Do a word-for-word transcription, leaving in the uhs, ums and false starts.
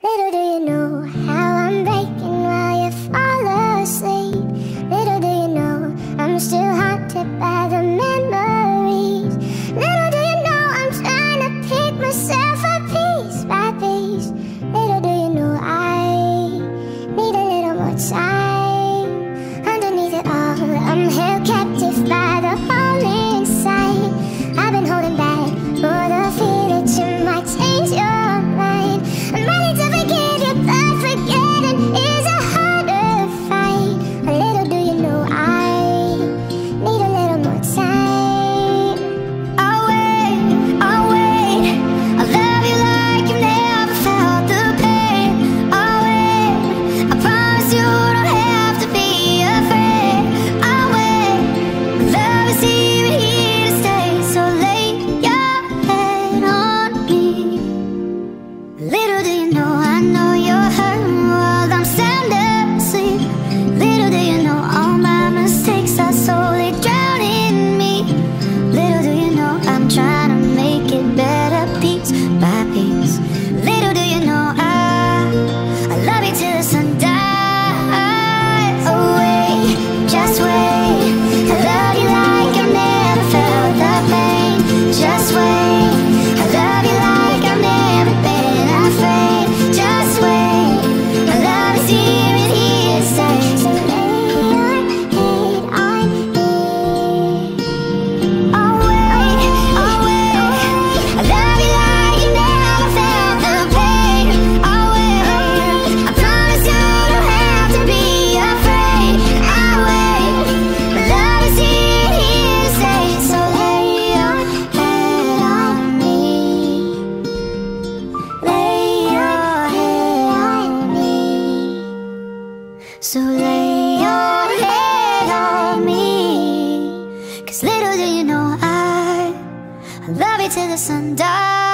Little do you know how I'm breaking while you fall asleep. Little do you know I'm still haunted by the memories. Little do you know I'm trying to pick myself up piece by piece. Little do you know I need a little more time. Underneath it all, I'm held captive by the hole inside. I've been holding back for the fear that you might change your mind. I'm ready to forgive you, but forgetting is a harder fight. A little do you know I need a little more time. I'll wait, I'll wait. I love you like you've never felt the pain. I'll wait, I promise you don't have to be afraid. I'll wait, love is even here to stay. So lay your head on me. Little do you know I know you're hurting while I'm sound asleep. Little do you know all my mistakes are slowly drowning me. Little do you know I'm trying to make it better piece by piece. Little do you know I, I love you till the sun dies. Oh wait, just wait. I love you like I've never felt the pain. Just wait. I love you like I've never been afraid. Just wait. My love is here and here to stay. So lay your head on me. I'll wait, I'll wait. I love you like you never felt the pain. I'll wait. I promise you don't have to be afraid. I'll wait. My love is here and here to stay. So lay your head on me. Lay your head on me. So lay your head on me. 'Cause little do you know I, I love you till the sun dies.